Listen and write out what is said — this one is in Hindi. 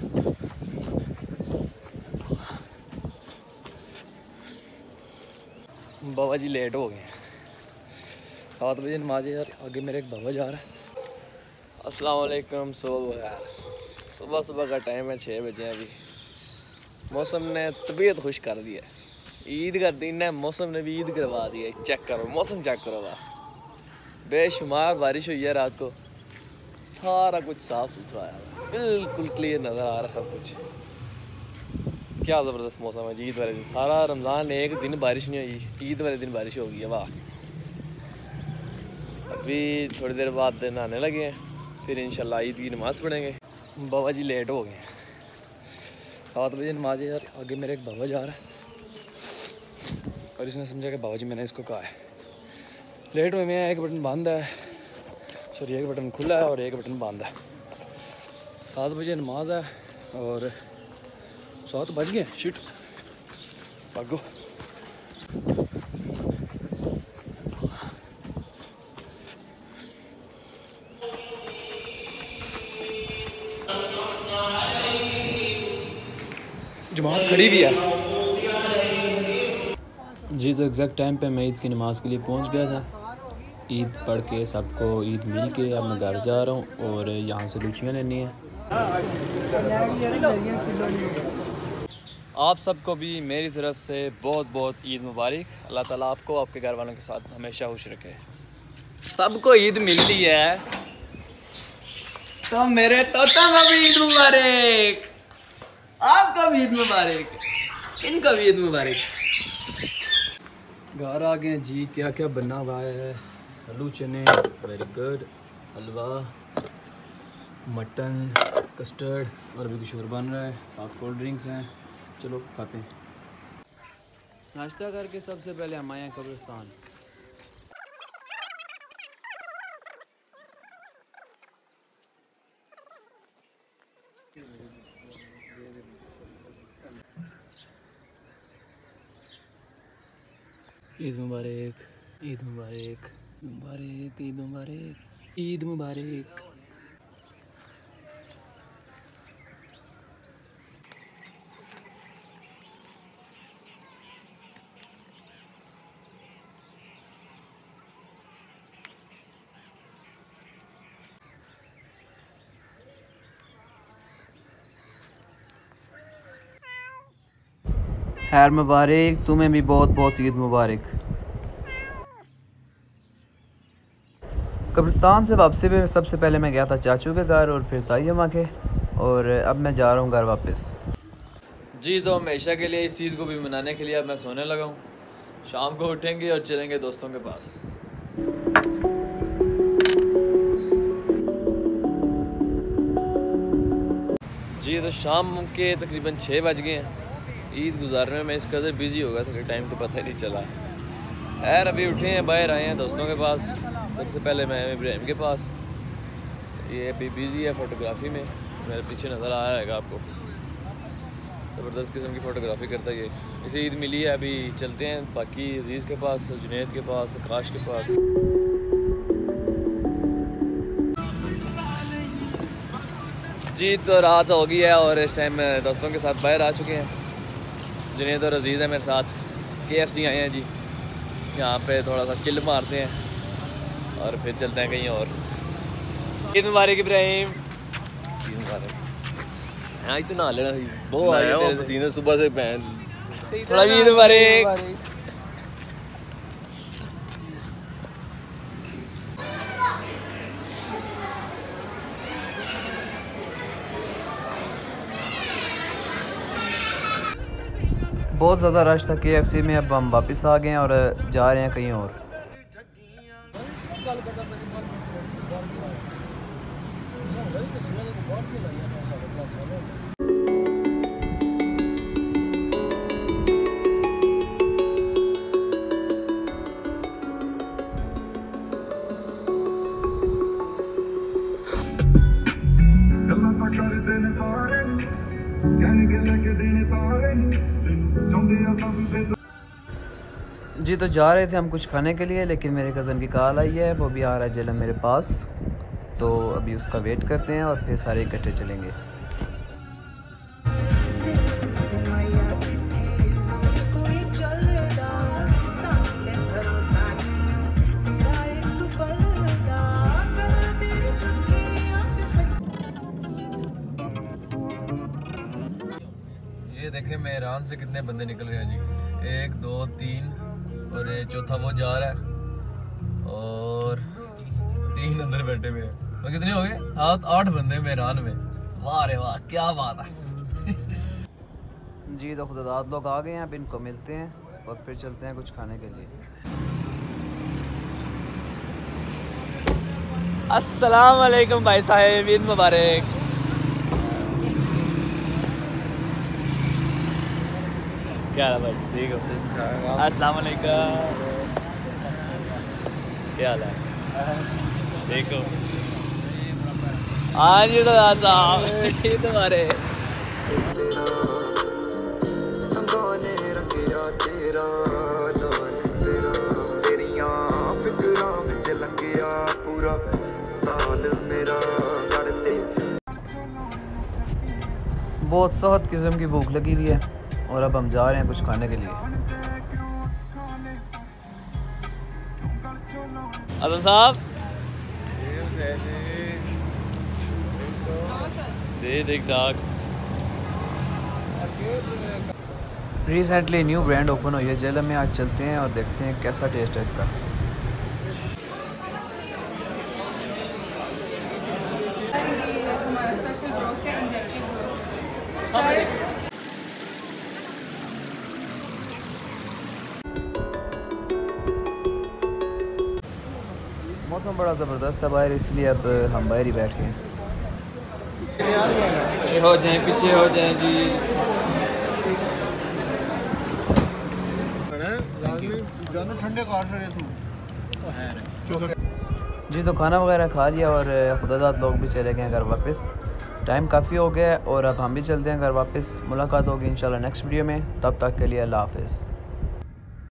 बाबा जी लेट हो गए, 7 बजे नमाज है यार। आगे मेरे एक बाबा जा रहा है। अस्सलाम वालेकुम। यार सुबह सुबह का टाइम है, 6 बजे अभी। मौसम ने तबीयत खुश कर दी है। ईद का दिन है, मौसम ने भी ईद करवा दी है। चेक करो मौसम, चेक करो बस। बेशुमार बारिश हुई है रात को, सारा कुछ साफ़ सुथरा है, बिल्कुल क्लियर नज़र आ रहा है सब कुछ। क्या ज़बरदस्त मौसम है जी। ईद वाले दिन सारा रमज़ान एक दिन बारिश नहीं हुई, ईद वाले दिन बारिश हो गई है। वाह। अभी थोड़ी देर बाद नहाने लगे हैं, फिर इंशाल्लाह ईद की नमाज़ पढ़ेंगे। बाबा जी लेट हो गए, 7 बजे नमाज है यार। आगे मेरे एक बाबा जा रहा है और इसने समझा कि बाबा जी मैंने इसको कहा है। लेट हुए में एक बटन बंद है, सॉरी एक बटन खुला है और एक बटन बंद है। 7 बजे नमाज है और 7 बज गए। शिट, भागो। जमात खड़ी भी है जी। तो एग्जैक्ट टाइम पे मैं ईद की नमाज़ के लिए पहुंच गया था। ईद पढ़ के सबको ईद मिल के अब मैं घर जा रहा हूं और यहां से लुचियाँ लेनी है। आप सबको भी मेरी तरफ से बहुत बहुत ईद मुबारक। अल्लाह ताला आपको आपके घर वालों के साथ हमेशा खुश रखे। सबको ईद मिल रही है तो मेरे तोता को भी ईद मुबारक, आपका भी ईद मुबारक, इनका भी ईद मुबारक। घर आ गए जी। क्या क्या बना हुआ है? आलू चने, वेरी गुड, हलवा, मटन, कस्टर्ड और भी कुछ और बन रहा है, साथ कोल्ड ड्रिंक्स हैं। चलो खाते हैं। नाश्ता करके सबसे पहले हम आए हैं कब्रिस्तान। ईद मुबारक, ईद मुबारक, मुबारक, ईद मुबारक, ईद मुबारक। खैर मुबारक, तुम्हें भी बहुत बहुत ईद मुबारक। कब्रिस्तान से वापसी पे सबसे पहले मैं गया था चाचू के घर और फिर ताई अम्मा के, और अब मैं जा रहा हूँ घर वापस जी। तो हमेशा के लिए इस ईद को भी मनाने के लिए अब मैं सोने लगा हूँ। शाम को उठेंगे और चलेंगे दोस्तों के पास। जी तो शाम के तकरीबन 6 बज गए हैं। ईद गुजारने में इस कदर बिज़ी हो गया था कि टाइम तो पता ही नहीं चला। खैर अभी उठे हैं, बाहर आए हैं दोस्तों के पास। सबसे पहले मैं इब्राहिम के पास, ये अभी बिज़ी है फ़ोटोग्राफ़ी में, मेरे पीछे नज़र आया है आपको। ज़बरदस्त किस्म की फ़ोटोग्राफ़ी करता है ये। इसे ईद मिली है। अभी चलते हैं बाकी अजीज़ के पास, जुनैद के पास, आकाश के पास। जी तो रात हो गई है और इस टाइम दोस्तों के साथ बाहर आ चुके हैं। जुनैद और अजीज़ है मेरे साथ। KFC आए हैं जी, यहाँ पे थोड़ा सा चिल मारते हैं और फिर चलते हैं कहीं और। ईद मुबारक इब्राहिम, ईद मुबारक। हाँ तो नहा लेना थी, बहुत आया हूँ पसीने सुबह से पहन। थोड़ा ईद मुबारक। बहुत ज़्यादा रश था KFC में। अब हम वापस आ गए हैं और जा रहे हैं कहीं और। जी तो जा रहे थे हम कुछ खाने के लिए, लेकिन मेरे कज़न की कॉल आई है, वो भी आ रहा है जलम मेरे पास। तो अभी उसका वेट करते हैं और फिर सारे इकट्ठे चलेंगे। ये देखें मेहरान से कितने बंदे निकल रहे हैं जी। 1 2 3 और ये चौथा वो जा रहा है और 3 अंदर बैठे हुए हैं। तो कितने हो गए? 8 बंदे मेहरान में। वाह रे वाह, क्या बात है। जी तो खुदादाद लोग आ गए हैं, अब इनको मिलते हैं और फिर चलते हैं कुछ खाने के लिए। अस्सलाम वालेकुम भाई साहब, ईद मुबारक। क्या हाल है भाई? ठीक हो? अस्सलाम वालेकुम, क्या हाल है? ठीक हो? आज ये तो साहब ईद मुबारक। बहुत सख्त किस्म की भूख लगी हुई है और अब हम जा रहे हैं कुछ खाने के लिए। असल साहब जी, ठीक ठाक। रिसेंटली न्यू ब्रांड ओपन हुई है जेलम में, आज चलते हैं और देखते हैं कैसा टेस्ट है इसका। मौसम बड़ा ज़बरदस्त है बाहर, इसलिए अब हम बाहर ही बैठ गए। पीछे हो जाएं, पीछे हो जाएं जी। जी तो खाना वगैरह खा लिया और खुदादाद लोग भी चले गए घर वापस। टाइम काफ़ी हो गया है और अब हम भी चलते हैं घर वापस। मुलाकात होगी इंशाल्लाह नेक्स्ट वीडियो में, तब तक के लिए अल्लाह हाफ़िज़।